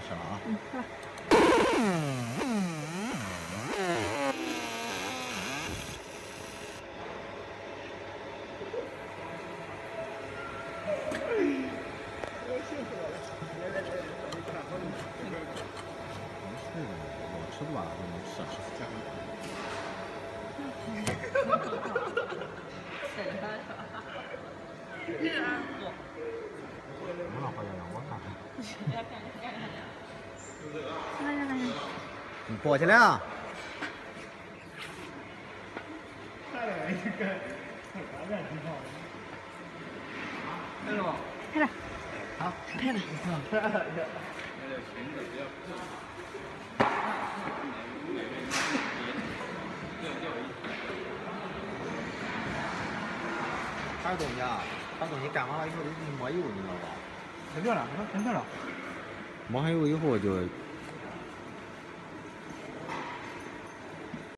吃了啊。 好了。 我吃不完，我能吃。我老婆要让我看看。你剥起来啊！ 看了这个，当然挺好的。拍了吗？ 拍了。 好， 拍了。 拍了。 啥东西啊？把东西干完了以后得抹油，你知道吧？ 喷掉了，喷掉了。 抹上油以后就